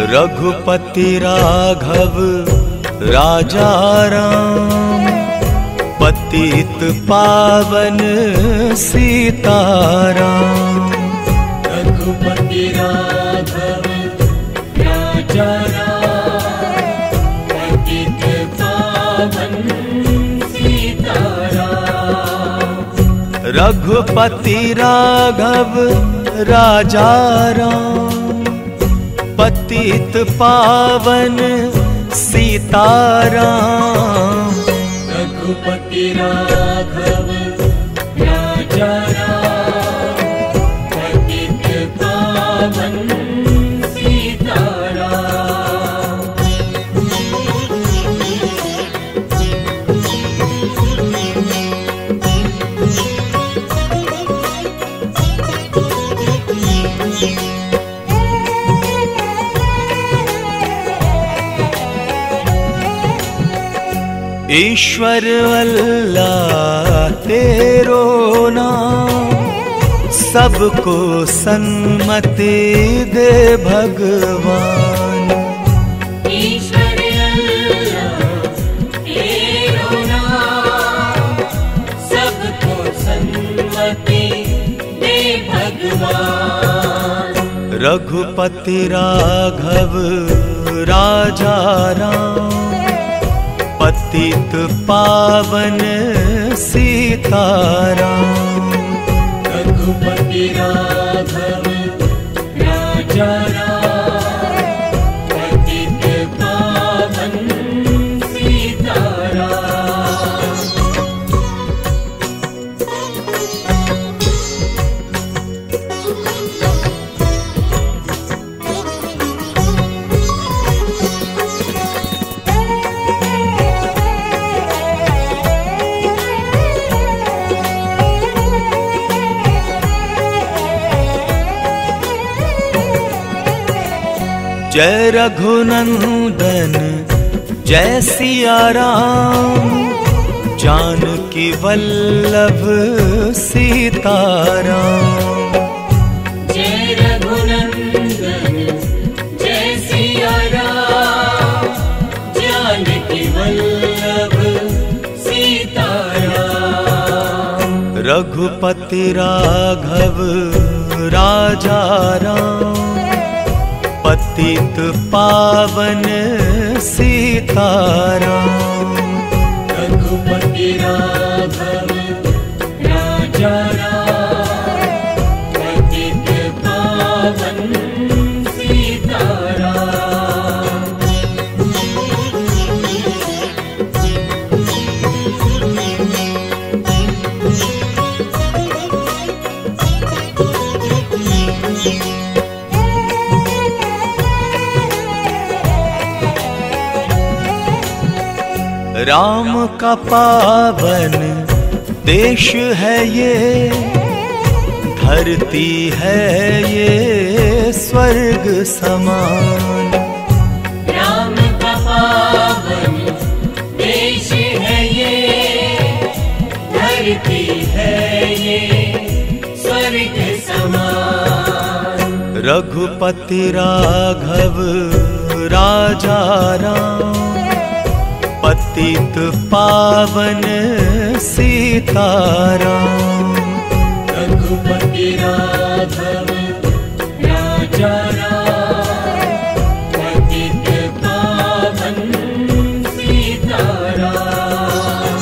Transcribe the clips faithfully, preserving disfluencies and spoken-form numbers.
रघुपति राघव राजा राम, पतित पावन सीताराम। रघुपति राघव राजा राम, पतित पावन सीताराम। रघुपति राघव राजा राम, पतित पावन सीताराम। रघुपति राघव राजा राम, पतित पावन सीताराम। ईश्वर अल्लाह तेरो नाम, सबको सन्मति दे भगवान। ईश्वर अल्लाह तेरो नाम, सबको सन्मति दे भगवान। रघुपति राघव राजा राम, पतित पावन सीताराम। रघुपति राघव राजा राम, पतित पावन सीताराम। जय रघुनंदन जय सिया राम, जानकी वल्लभ सीताराम। जय रघुनंदन जय सिया राम, जानकी वल्लभ सीताराम। रघुपति राघव राजा राम, पतित पावन सीताराम। रघुपति राघव राजा राम, पतित पावन सीताराम। राम का पावन देश है ये, धरती है ये स्वर्ग समान। राम का पावन देश है ये, धरती है ये स्वर्ग समान। रघुपति राघव राजा राम, पतित पावन सीताराम। रघुपति राघव राजा राम, पतित पावन सीताराम।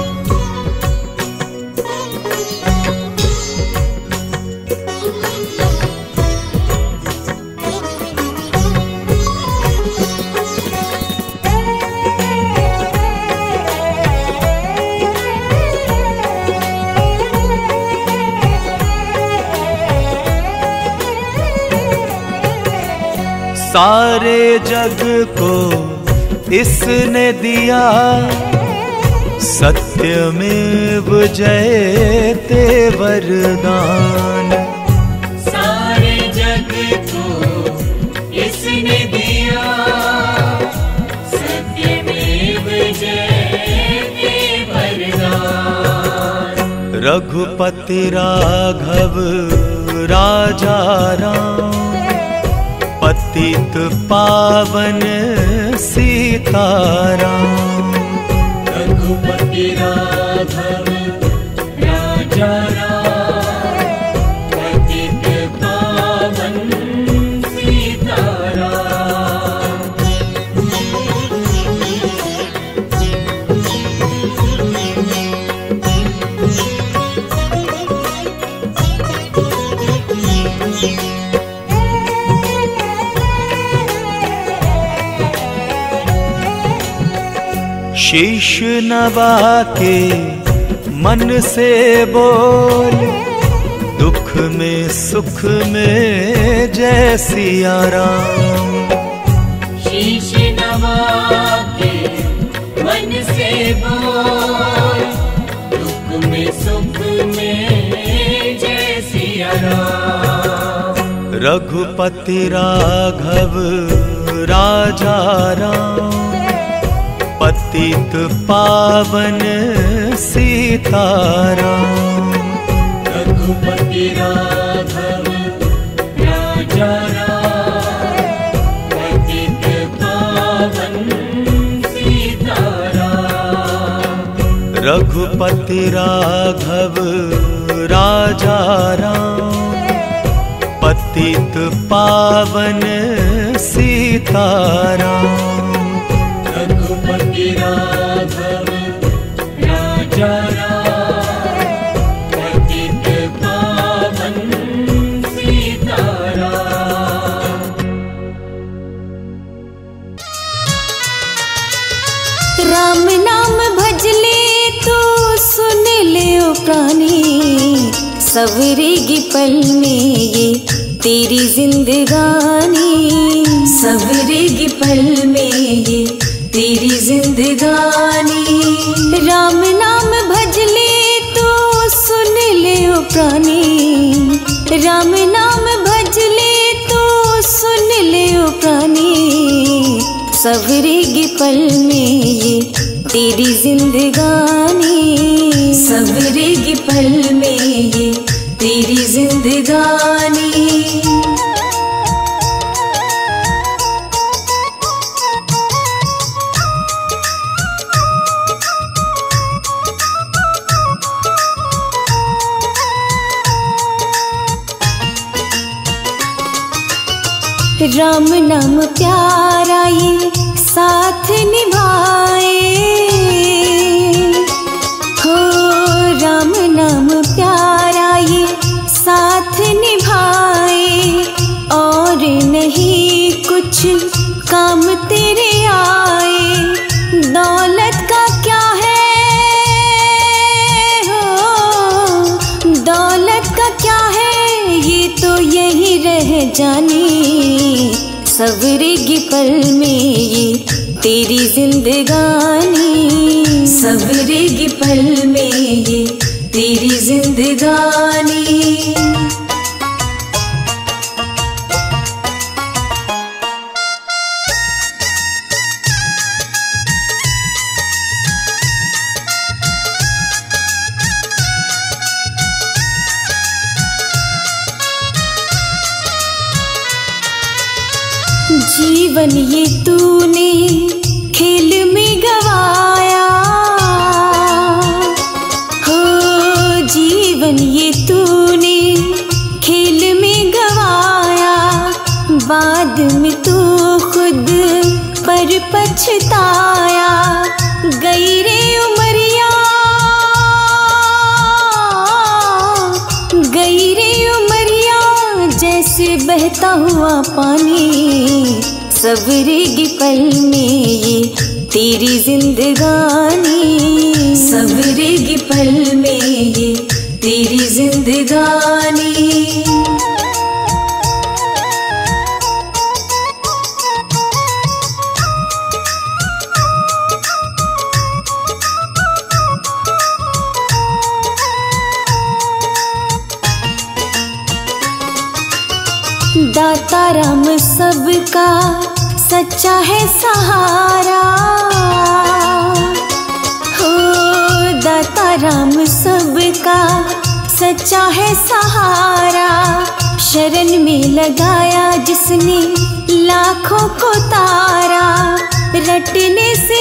सारे जग को इसने दिया, सत्यमेव जयते वरदान। सारे जग को इसने दिया, सत्यमेव जयते वरदान। रघुपति राघव राजा राम, पतित पतित पावन सीताराम। रघुपति राघव राजा राम, पतित पावन सीताराम। शीश नवा के मन से बोल, दुख में सुख में जय सिया राम। शीश नवा के मन से बोल, दुख में सुख में जय सिया राम। रघुपति राघव राजा राम, पतित पावन सीताराम। रघुपति राघव राजा राम, पतित पावन सीताराम। रघुपति राघव राजा राम, पतित पावन सीताराम। रघुपति राघव राजा राम, पतित पावन सीताराम। राम नाम भजले तो सुन ले ओ प्राणी, सवरेगी पल में ये तेरी जिंदगानी। सवरेगी पल में ये तेरी जिंदगानी। राम नाम भजले तो सुन ले ओ प्राणी, राम नाम भजले तो सुन ले ओ प्राणी। सवरेगी पल में ये तेरी जिंदगानी। सवरेगी पल में ये तेरी जिंदगानी। राम नाम प्यारा ये साथ निभाए हो। राम नाम प्यारा ये साथ निभाए, और नहीं कुछ काम तेरे आए। दौलत का क्या है हो, दौलत का क्या है ये तो यही रह जानी। सवरेगी पल में ये तेरी जिंदगानी। सवरेगी पल में ये तेरी जिंदगानी। जीवन ये तूने खेल में गवाया हो। जीवन ये तूने खेल में गवाया, बाद में तू खुद पर पछताया। गई रे उमरिया, गई रे उमरिया जैसे बहता हुआ पानी। सवरेगी पल में ये तेरी जिंदगानी। सवरेगी पल में ये तेरी जिंदगानी। दाता राम सबका सच्चा है सहारा हो। दाता राम सबका सच्चा है सहारा। शरण में लगाया जिसने लाखों को तारा रटने से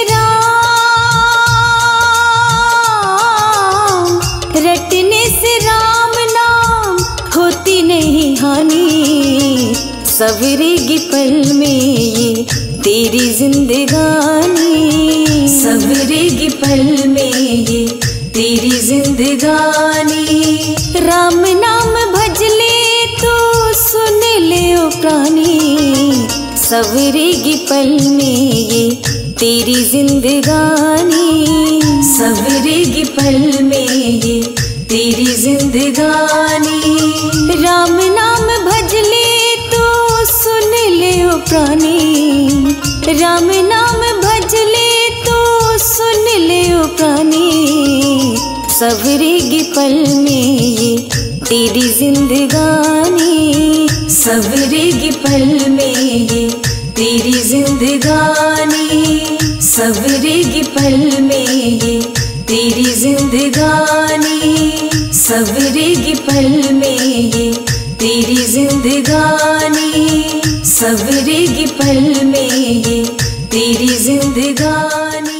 राम, रटने से राम नाम होती नहीं हानि। सवेरेगी पल में ये तेरी जिंदगानी, सवेरेगी पल में ये तेरी जिंदगानी। राम नाम भज ले तो सुन ले ओ प्राणी, सवेरेगी पल में ये तेरी जिंदगानी, सवेरेगी पल में ये तेरी जिंदगानी। राम नाम भज ले तो सुन ले ओ प्राणी, राम नाम भज ले तो सुन ले ओ प्राणी। सवेरेगी पल में ये तेरी जिंदगानी, सवेरेगी पल में ये तेरी जिंदगानी, सवेरेगी पल में ये तेरी जिंदगानी, सवेरेगी पल में ये तेरी जिंदगानी, सवेरेगी पल में ये तेरी जिंदगानी।